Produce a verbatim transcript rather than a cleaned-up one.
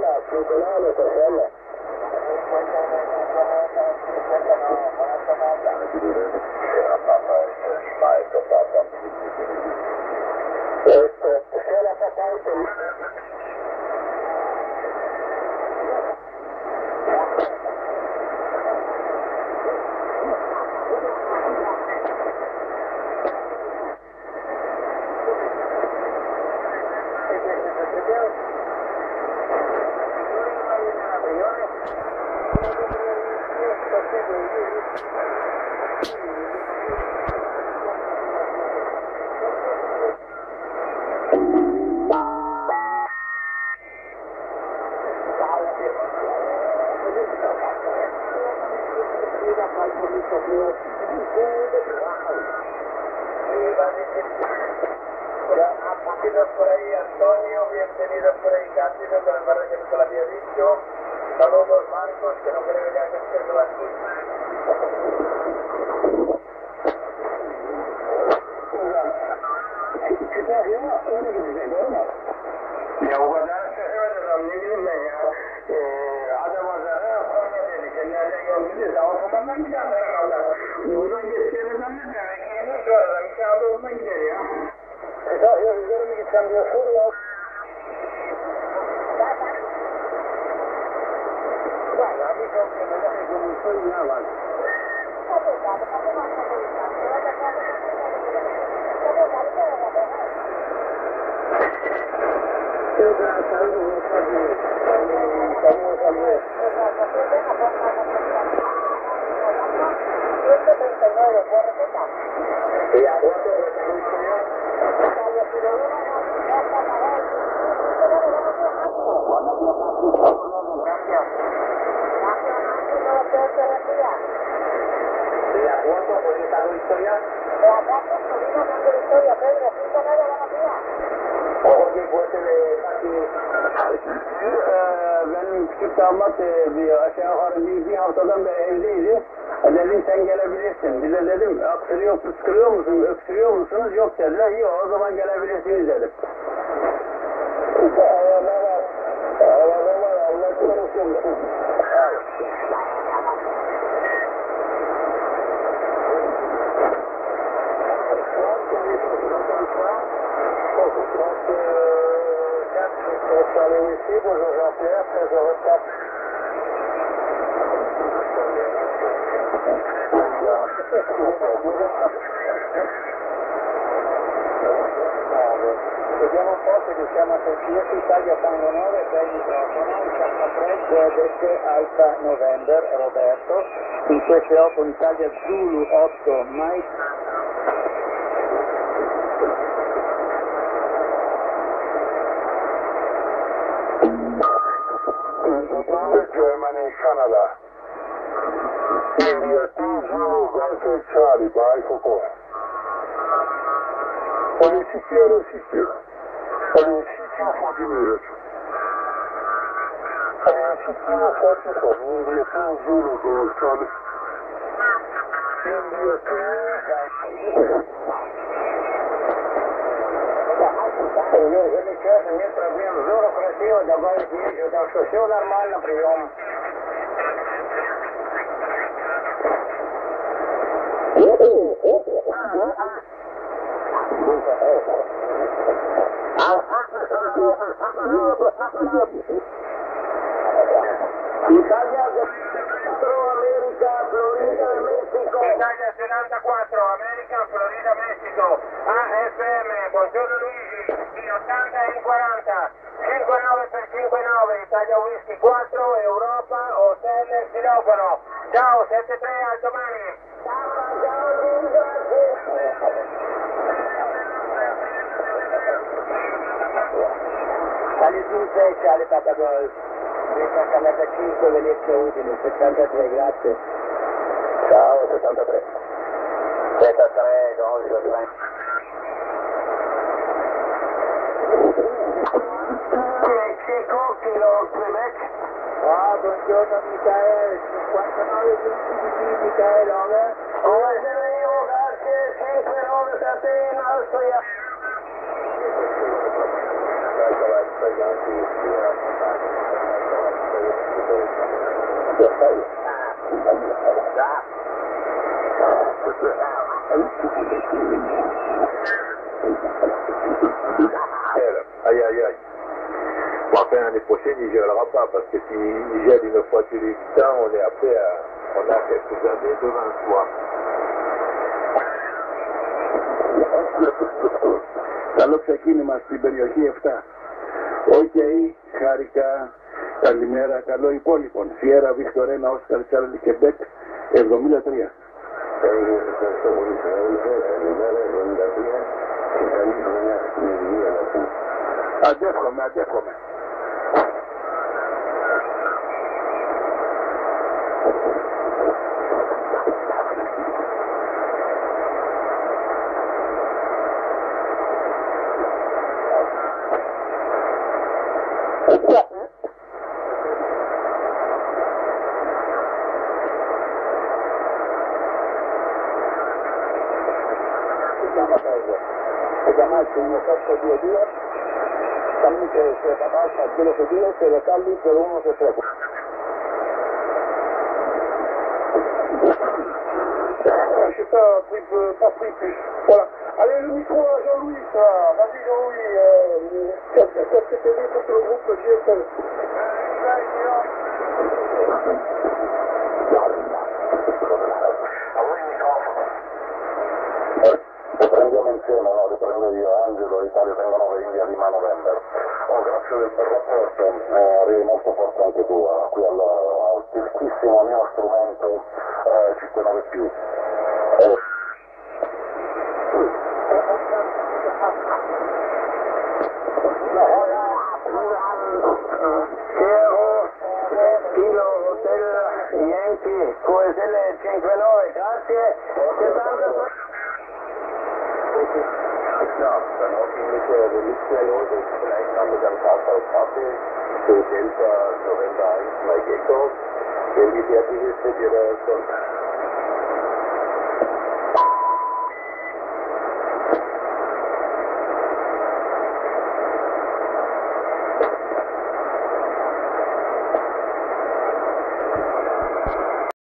Stella, cinquantanove per Stella. Questo, Stella Papante. Bienvenidos por ahí, Antonio, bienvenidos por ahí, Cándido, que me parece que no te lo había dicho. Saludos, Marcos, que no creo ya que esté por aquí. Ya o kadar severim, ne bileyim ben ya. Ee, adam azarı Konya dedi, kendilerine gelmedi. Ama sonradan bir tane herhalde. Buradan geçeceğimizden ne demek? Yeni sonradan bir tane de oradan gider ya. Ya, ya, üzeri mi gitsem diye sor ya. Guarda, amico, che magari comunque in avanti. Io te la saluto con quasi saluto a me. centotrentanove, può raccontare? Sì, a quanto è ¿La cuánto puede estar con historia? La cuánto puede estar con historia, Pedro, cinco nueve buenos días. Ojo que fuese de aquí. Benim küçük damat bir aşağı yukarı bir, bir haftadan beri evdeydi. Dedim sen gelebilirsin. Bize dedim aksırıyor, fıskırıyor musun, öksürüyor musunuz? Yok dediler. Yok o zaman gelebilirsiniz dedim. Ayağına var. Ayağına var. Allah korusun. Ici, bonjour Jean-Pierre, très heureux de t'appeler. Vediamo un po' se riusciamo a sentirci. Italia Tango nove, sei microfono, diciannove Quebec Alfa November, Roberto. In queste otto Italia Zulu otto Mike. Germany, Canada. India two zero Golf Charlie by Coco. Politicien assisté. Politicien forty meters. Politicien forty from India two zero Golf Charlie. India two. Нет проблем, здорово, красиво, добавить нечего, так что все нормально, прием. Italia settantaquattro, America, Florida, Messico. Italia settantaquattro, America, Florida, Messico. A F M, buongiorno Luigi, ottanta e quaranta, cinquantanove per cinquantanove, Italia Whisky quattro, Europa, Hotel Silofono. Ciao, sette tre, a domani. Ciao, ciao, grazie. Alle sei, alle Papa Golf. settantacinque, Venezia utile, settantatré, grazie. Ciao, settantatré. settantatré, Golf, Mexico, Kilo Quebec. Ah, buongiorno Michael, cinquantanove venti Michael, over. Over, grazie, cinquantanove per te in Austria. Ecco, la Aïe aïe aïe. Bon, enfin l'année prochaine il ne gèlera pas parce que s'il gèle une fois tous les huit ans, on est après à, on a quelques années devant soi. Καλό ξεκίνημα στην περιοχή επτά. Οκ, okay, χάρηκα. Καλημέρα, καλό υπόλοιπον. Σιέρα Βικτορένα, Όσκαρ Τσάρλι Κεμπέκ, εβδομήντα τρία. Αντέχομαι, αντέχομαι. Chiamati il mio posto due due, fammi che sia capace a quello che dire, se lo calli per uno che tre. Je sais pas, pris, pas pris plus. Voilà. Allez, le micro à Jean-Louis, ça. Vas-y, Jean-Louis. Euh, Qu'est-ce que tu dis pour le groupe G F L? Prendiamo insieme, no? Riprendo io, Angelo, Italia Tango nove, India di Ma November. Oh, grazie del per rapporto, eh, arrivi molto forte anche tu, eh, qui al, al fischissimo mio strumento eh, cinque nove più. Eh. Piero, Kilo Hotel Yankee, Q S L cinque nove, grazie. Ja, dann auch irgendwelche Reliquienlose, vielleicht haben wir dann Tag auf Kaffee, so Delta November eins, Mike Echo, wenn die fertig ist mit ihrer